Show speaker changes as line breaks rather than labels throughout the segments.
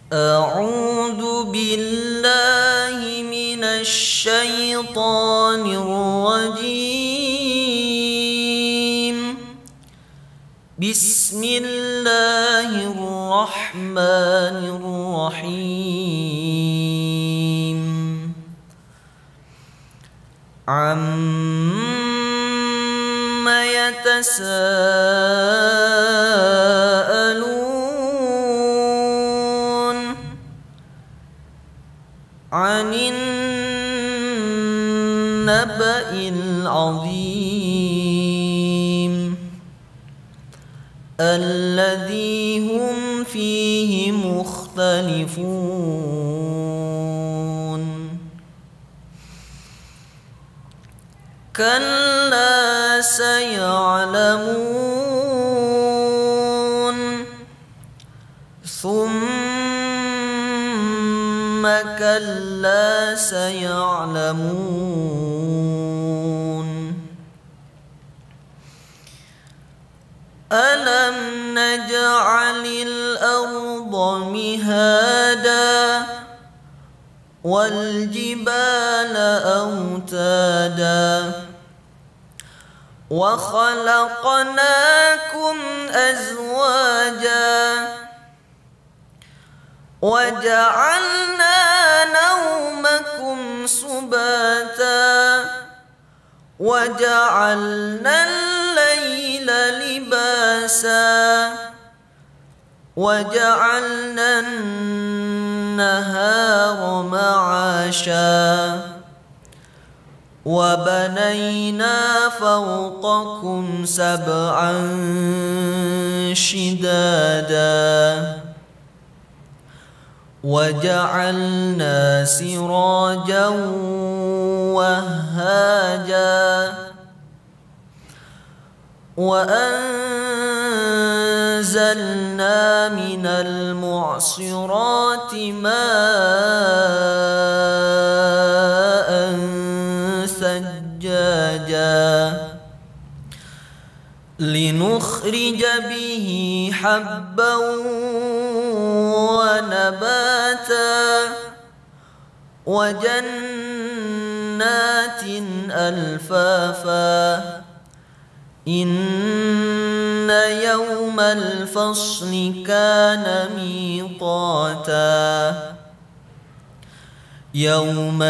أعوذ بالله من الشيطان الرجيم. بسم الله الرحمن الرحيم. عَمَّ يتساءلون عن النبأ العظيم الذي هم فيه مختلفون. كلا سيعلمون ثم كلا سيعلمون. ألم نجعل الأرض مهادا والجبال أوتادا وخلقناكم أزواجا وجعلنا نومكم سباتا وجعلنا الليل لباسا وجعلنا النهار معاشا وبنينا فوقكم سبعا شدادا وجعلنا سراجا وهاجا وأنزلنا من المعصرات ماء ثجاجا لنخرج به حبا ونباتا وجنات ألفافا إن يوم الفصل كان ميقاتا يوم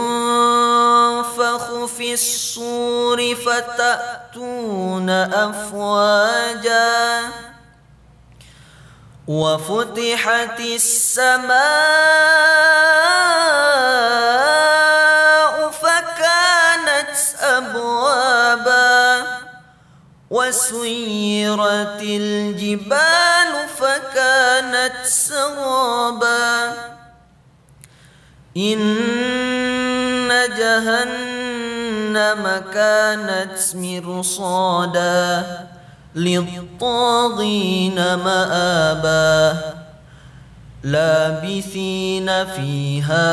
ينفخ في الصور فتأتون أفواجا وفتحت السماء فكانت أبوابا وسيرت الجبال فكانت سرابا إن جهنم كانت مرصادا للطاغين مآبا لابثين فيها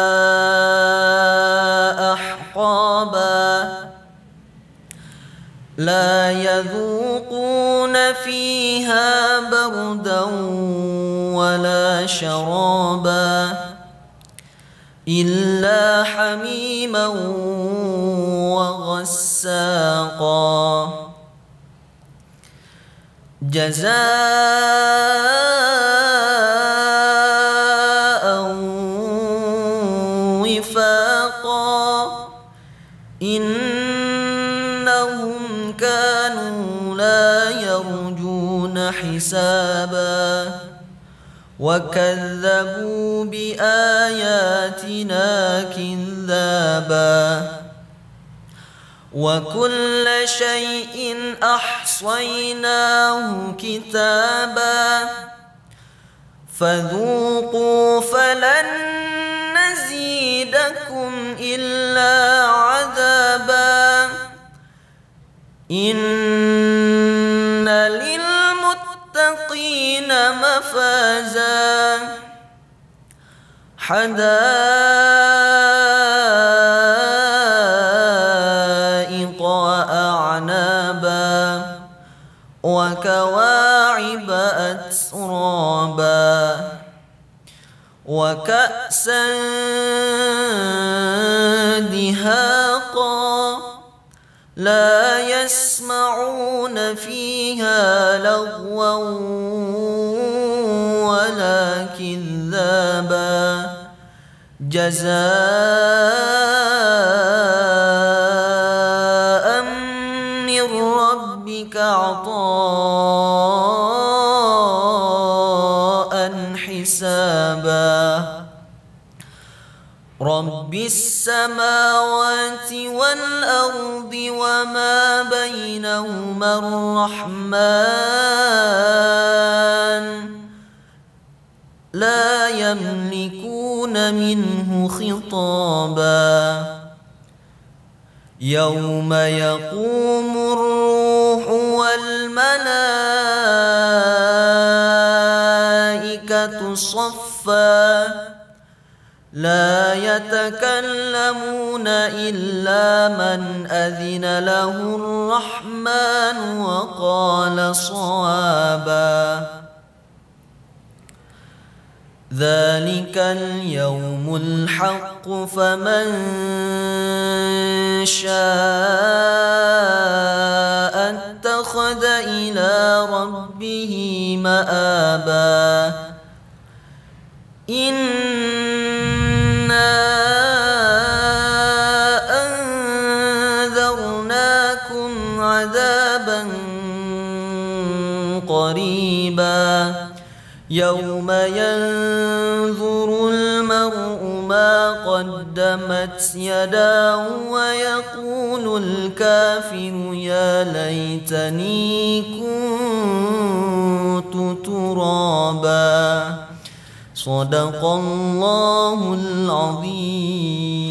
أحقابا لا يذوقون فيها بردا ولا شرابا إلا حميما وغساقا جزاء وفاقا إنهم كانوا لا يرجون حسابا وكذبوا بآياتنا كذابا وكل شيء أحصيناه كتابا فذوقوا فلن نزيدكم إلا عذابا إن للمتقين مفازا حدائق وأعنابا وكواعب أترابا وكأسا دهاقا لا يسمعون فيها لغوا ولا كذابا جزاء من ربك عطاء حسابا رب السماوات والأرض وما بينهما الرحمن لا يملكون منه خطابا يوم يقوم الروح والملائكة صفا لا يتكلمون إلا من أذن له الرحمن وقال صوابا ذلك اليوم الحق فمن شاء اتخذ إلى ربه مآبا إنا أنذرناكم عذابا قريبا يوم ينظر المرء ما قدمت يداه ويقول الكافر يا ليتني كنت ترابا صدق الله العظيم.